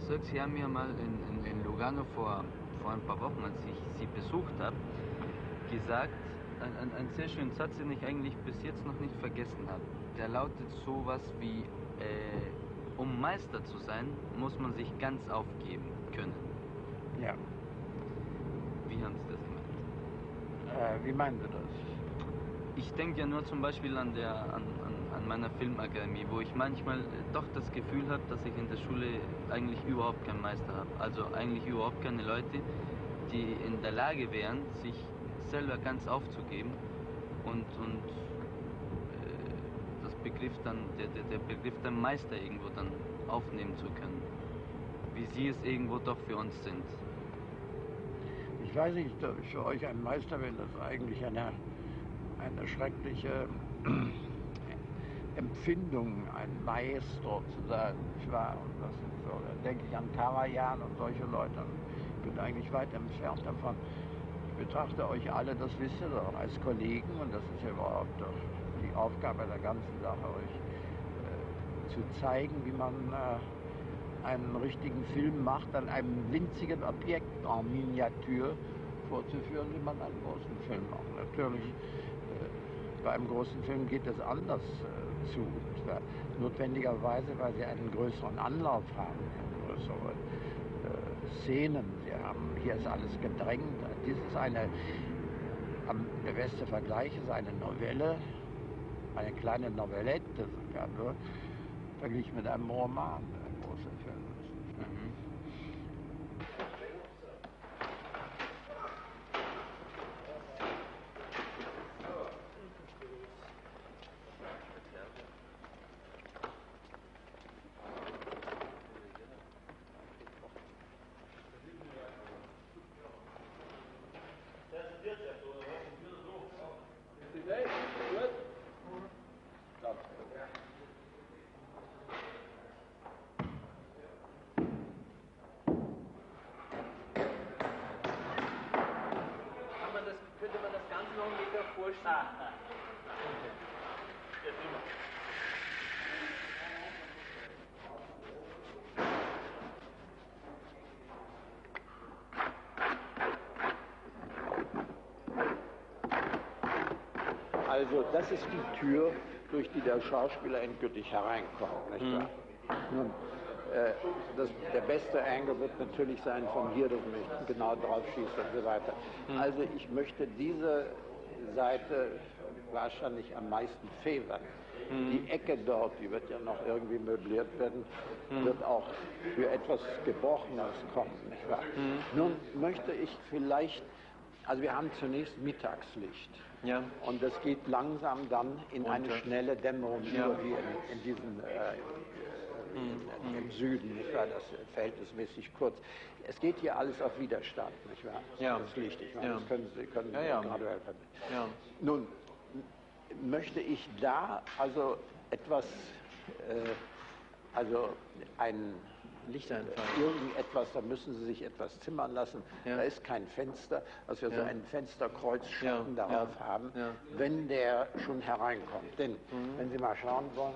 Sirk, Sie haben mir mal in Lugano vor ein paar Wochen, als ich Sie besucht habe, gesagt, einen sehr schönen Satz, den ich eigentlich bis jetzt noch nicht vergessen habe. Der lautet sowas wie, um Meister zu sein, muss man sich ganz aufgeben können. Ja. Wie haben Sie das gemeint? Wie meinen Sie das? Ich denke ja nur zum Beispiel an meiner Filmakademie, wo ich manchmal doch das Gefühl habe, dass ich in der Schule eigentlich überhaupt keinen Meister habe. Also eigentlich überhaupt keine Leute, die in der Lage wären, sich selber ganz aufzugeben und das Begriff dann, der Begriff der Meister irgendwo dann aufnehmen zu können. Wie Sie es irgendwo doch für uns sind. Ich weiß nicht, ob ich für euch ein Meister bin. Das ist eigentlich eine schreckliche Empfindung, ein Maestro zu sein. Ich war, und das ist so, da denke ich an Karajan und solche Leute. Ich bin eigentlich weit entfernt davon. Ich betrachte euch alle, das wisst ihr doch, als Kollegen, und das ist ja überhaupt doch die Aufgabe der ganzen Sache, euch zu zeigen, wie man einen richtigen Film macht, an einem winzigen Objekt en Miniatur vorzuführen, wie man einen großen Film macht. Natürlich, bei einem großen Film geht es anders zu. Notwendigerweise, weil sie einen größeren Anlauf haben, größere Szenen. Sie haben, hier ist alles gedrängt. Dies ist der beste Vergleich ist eine Novelle, eine kleine Novellette sogar nur, verglichen mit einem Roman, ein großer Film ist. Mhm. Könnte man das Ganze noch einen Meter vorschieben? Also das ist die Tür, durch die der Schauspieler endgültig hereinkommt, nicht wahr? Nun, der beste Angle wird natürlich sein von hier, dass man genau drauf schießt und so weiter. Also ich möchte diese Seite wahrscheinlich am meisten favoren. Die Ecke dort, die wird ja noch irgendwie möbliert werden, wird auch für etwas Gebrochenes kommen, nicht wahr? Nun möchte ich vielleicht, also wir haben zunächst Mittagslicht. Ja. Und das geht langsam dann in eine schnelle Dämmerung über, wie in diesem im Süden, nicht wahr? Das verhältnismäßig kurz. Es geht hier alles auf Widerstand, nicht wahr? Ja. Das Licht, ich meine, das können Sie graduell verbinden. Ja. Nun möchte ich da also etwas, also ein Lichteinfall. Irgendetwas, da müssen Sie sich etwas zimmern lassen. Da ist kein Fenster, dass wir so einen Fensterkreuzschatten darauf haben, wenn der schon hereinkommt. Denn, wenn Sie mal schauen wollen,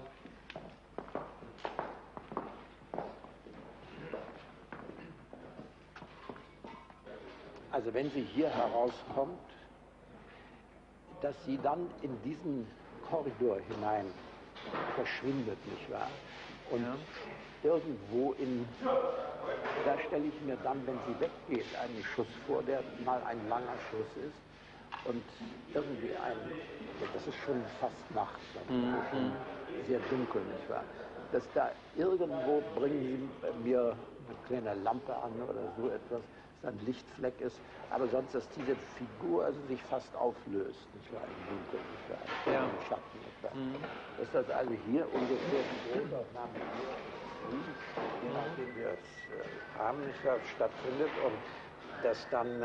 also wenn sie hier herauskommt, dass sie dann in diesen Korridor hinein verschwindet, nicht wahr? Und irgendwo da stelle ich mir dann, wenn sie weggeht, einen Schuss vor, der mal ein langer Schuss ist und irgendwie das ist schon fast Nacht, schon sehr dunkel, nicht wahr? Dass da irgendwo bringen sie mir eine kleine Lampe an oder so etwas, dass ein Lichtfleck ist, aber sonst, dass diese Figur also sich fast auflöst, nicht wahr, im Dunkeln, nicht wahr, im Schatten, nicht wahr? Dass das also hier ungefähr die Großaufnahme hier, je nachdem wir es haben, nicht wahr, stattfindet und dass dann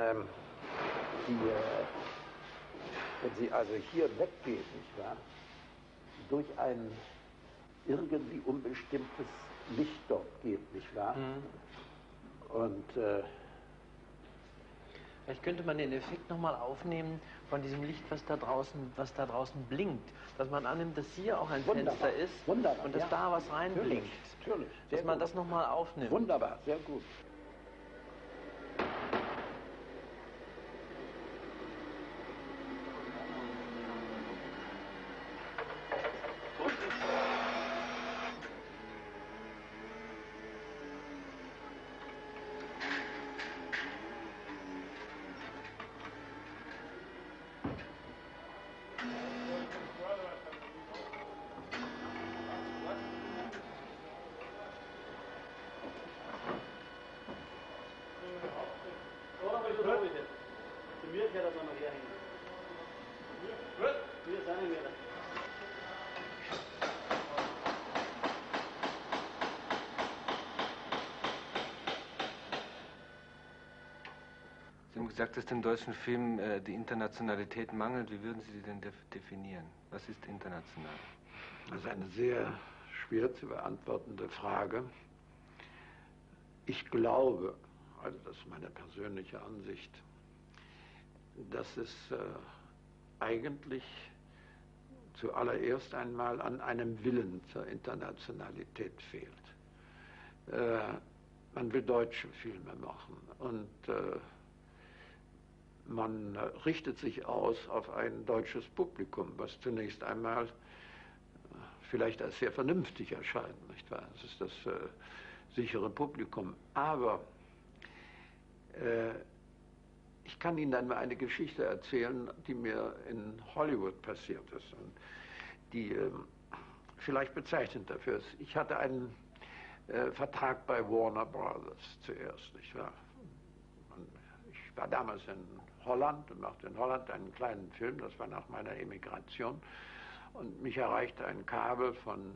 wenn sie also hier weggeht, nicht wahr, durch ein irgendwie unbestimmtes Licht dort geht, nicht wahr? Und Vielleicht könnte man den Effekt nochmal aufnehmen von diesem Licht, was da draußen blinkt. Dass man annimmt, dass hier auch ein Fenster ist und dass da was reinblinkt. Natürlich. Dass man das nochmal aufnimmt. Wunderbar, sehr gut. Sie haben gesagt, dass dem deutschen Film die Internationalität mangelt. Wie würden Sie die denn definieren? Was ist international? Das ist eine sehr schwer zu beantwortende Frage. Ich glaube, also das ist meine persönliche Ansicht, dass es eigentlich zuallererst einmal an einem Willen zur Internationalität fehlt. Man will deutsche Filme machen und man richtet sich aus auf ein deutsches Publikum, was zunächst einmal vielleicht als sehr vernünftig erscheint, nicht wahr? Das ist das sichere Publikum. Aber ich kann Ihnen einmal eine Geschichte erzählen, die mir in Hollywood passiert ist und die vielleicht bezeichnend dafür ist. Ich hatte einen Vertrag bei Warner Brothers zuerst, nicht wahr? Ich war damals in Holland und machte in Holland einen kleinen Film, das war nach meiner Emigration. Und mich erreichte ein Kabel von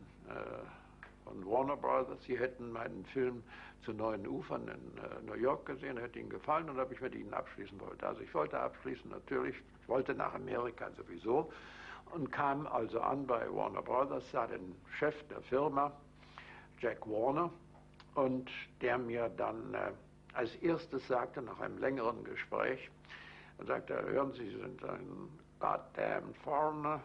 Warner Brothers. Sie hätten meinen Film zu Neuen Ufern in New York gesehen, hätte Ihnen gefallen und ob ich mit Ihnen abschließen wollte. Also ich wollte abschließen, natürlich. Ich wollte nach Amerika sowieso und kam also an bei Warner Brothers, sah den Chef der Firma, Jack Warner, und der mir dann als erstes sagte, nach einem längeren Gespräch, er sagte, hören Sie, Sie sind ein goddamn foreigner.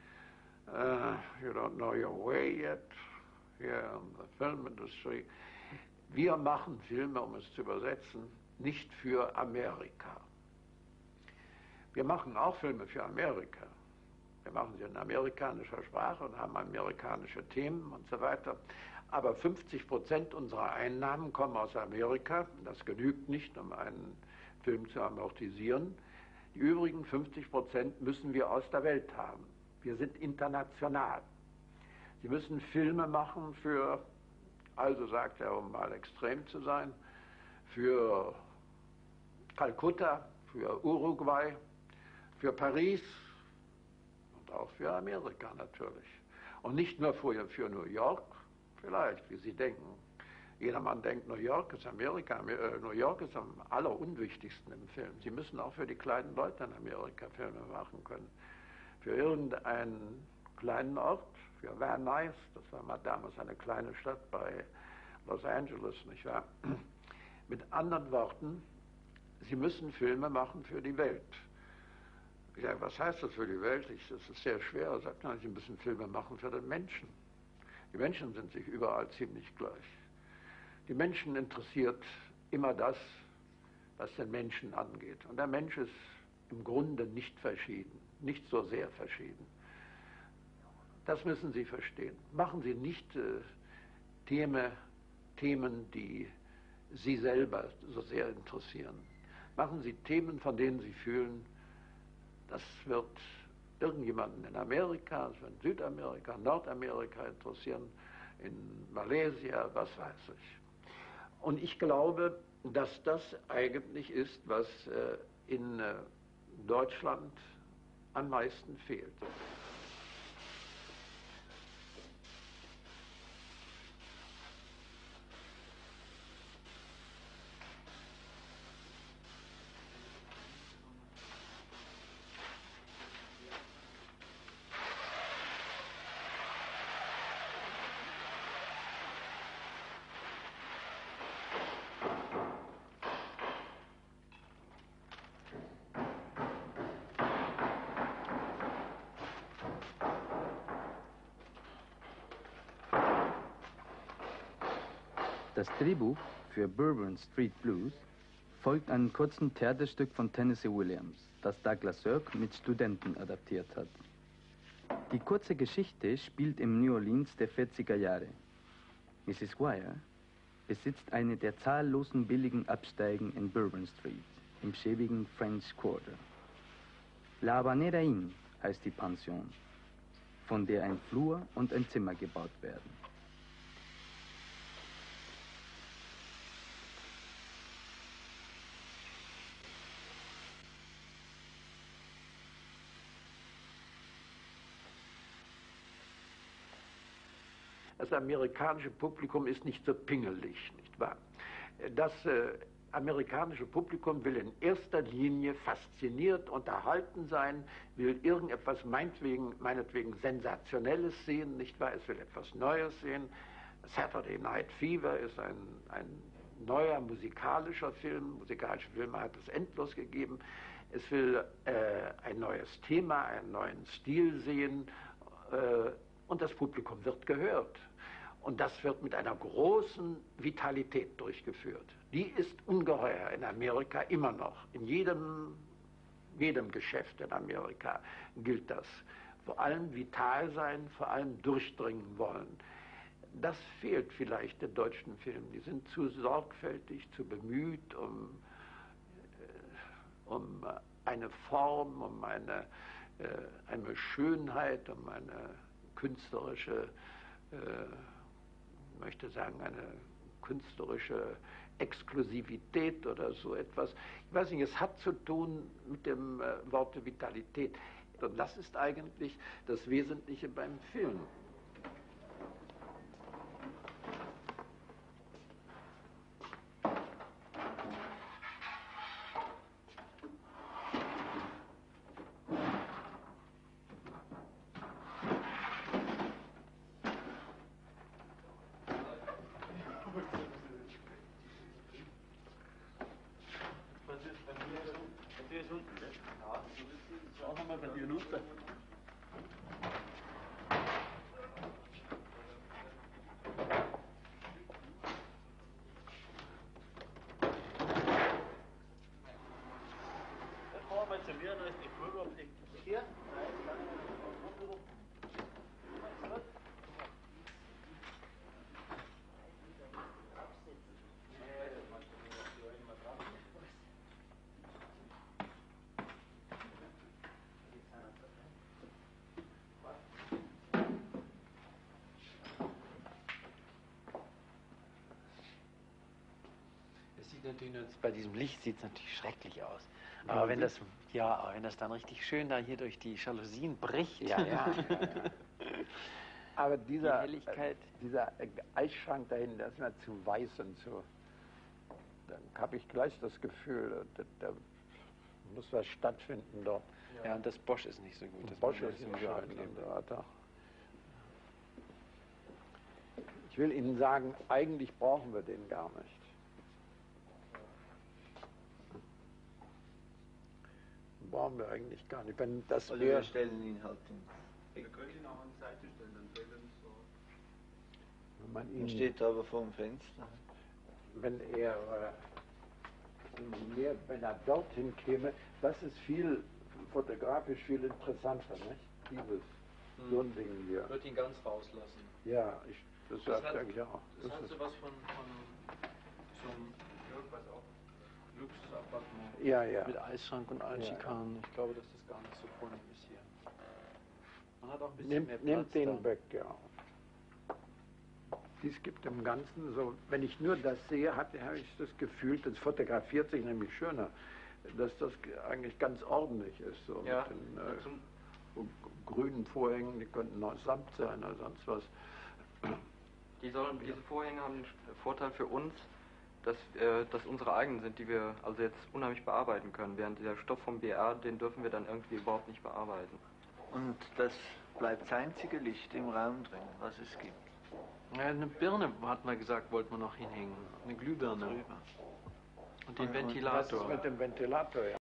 You don't know your way yet here in the film industry. Wir machen Filme, um es zu übersetzen, nicht für Amerika. Wir machen auch Filme für Amerika. Wir machen sie in amerikanischer Sprache und haben amerikanische Themen und so weiter. Aber 50% unserer Einnahmen kommen aus Amerika. Das genügt nicht, um einen Film zu amortisieren. Die übrigen 50% müssen wir aus der Welt haben. Wir sind international. Sie müssen Filme machen für, also sagt er, um mal extrem zu sein, für Kalkutta, für Uruguay, für Paris und auch für Amerika natürlich. Und nicht nur für New York, vielleicht, wie Sie denken. Jedermann denkt, New York ist Amerika. New York ist am allerunwichtigsten im Film. Sie müssen auch für die kleinen Leute in Amerika Filme machen können. Für irgendeinen kleinen Ort, für Van Nuys, das war mal damals eine kleine Stadt bei Los Angeles, nicht wahr? Mit anderen Worten, Sie müssen Filme machen für die Welt. Ja, was heißt das für die Welt? Das ist sehr schwer. Er sagt, nein, Sie müssen Filme machen für den Menschen. Die Menschen sind sich überall ziemlich gleich. Die Menschen interessiert immer das, was den Menschen angeht. Und der Mensch ist im Grunde nicht verschieden, nicht so sehr verschieden. Das müssen Sie verstehen. Machen Sie nicht Themen, die Sie selber so sehr interessieren. Machen Sie Themen, von denen Sie fühlen, das wird irgendjemanden in Amerika, also in Südamerika, Nordamerika interessieren, in Malaysia, was weiß ich. Und ich glaube, dass das eigentlich ist, was in Deutschland am meisten fehlt. Das Drehbuch für Bourbon Street Blues folgt einem kurzen Theaterstück von Tennessee Williams, das Douglas Sirk mit Studenten adaptiert hat. Die kurze Geschichte spielt im New Orleans der 40er Jahre. Mrs. Wire besitzt eine der zahllosen billigen Absteigen in Bourbon Street, im schäbigen French Quarter. La Habanera Inn heißt die Pension, von der ein Flur und ein Zimmer gebaut werden. Das amerikanische Publikum ist nicht so pingelig, nicht wahr? Das amerikanische Publikum will in erster Linie fasziniert, unterhalten sein, will irgendetwas meinetwegen Sensationelles sehen, nicht wahr? Es will etwas Neues sehen. Saturday Night Fever ist ein neuer musikalischer Film. Musikalische Filme hat es endlos gegeben. Es will ein neues Thema, einen neuen Stil sehen und das Publikum wird gehört. Und das wird mit einer großen Vitalität durchgeführt. Die ist ungeheuer in Amerika immer noch. In jedem Geschäft in Amerika gilt das. Vor allem vital sein, vor allem durchdringen wollen. Das fehlt vielleicht den deutschen Filmen. Die sind zu sorgfältig, zu bemüht um eine Form, um eine Schönheit, um eine künstlerische, ich möchte sagen, eine künstlerische Exklusivität oder so etwas. Ich weiß nicht, es hat zu tun mit dem Wort Vitalität. Und das ist eigentlich das Wesentliche beim Film. Bei diesem Licht sieht es natürlich schrecklich aus. Aber wenn das, wenn das dann richtig schön da hier durch die Jalousien bricht. Ja. Aber dieser Eisschrank dahin, das ist mir zu weiß und so. Dann habe ich gleich das Gefühl, da muss was stattfinden dort. Ja, und das Bosch ist nicht so gut. Das Bosch ist nicht so gut. Ich will Ihnen sagen, eigentlich brauchen wir den gar nicht. Brauchen wir eigentlich gar nicht. Wenn das also wir stellen ihn halt hin. Wir können ihn auch an die Seite stellen, dann fällt er nicht so. Wenn man ihn steht aber vor dem Fenster. Wenn er dorthin käme, das ist fotografisch viel interessanter, nicht? So ein Ding hier. Ich würde ihn ganz rauslassen. Ja, das sagt eigentlich auch. Das hat so was von so einem Luxusappartement. Ja. Mit Eisschrank und allen Schikanen. Ich glaube, dass das gar nicht so vornehm ist hier. Man hat auch ein bisschen mehr Platz. Nehmt den weg, ja. Dies gibt im Ganzen so, wenn ich nur das sehe, habe ich das Gefühl, das fotografiert sich nämlich schöner, dass das eigentlich ganz ordentlich ist. So mit den grünen Vorhängen, die könnten aus Samt sein oder sonst was. Diese Vorhänge haben den Vorteil für uns, dass unsere eigenen sind, die wir also jetzt unheimlich bearbeiten können, während der Stoff vom BR, den dürfen wir dann irgendwie überhaupt nicht bearbeiten. Und das bleibt das einzige Licht im Raum drin, was es gibt. Ja, eine Birne, hat man gesagt, wollte man noch hinhängen. Eine Glühbirne. Und den Ventilator. Was ist mit dem Ventilator, ja?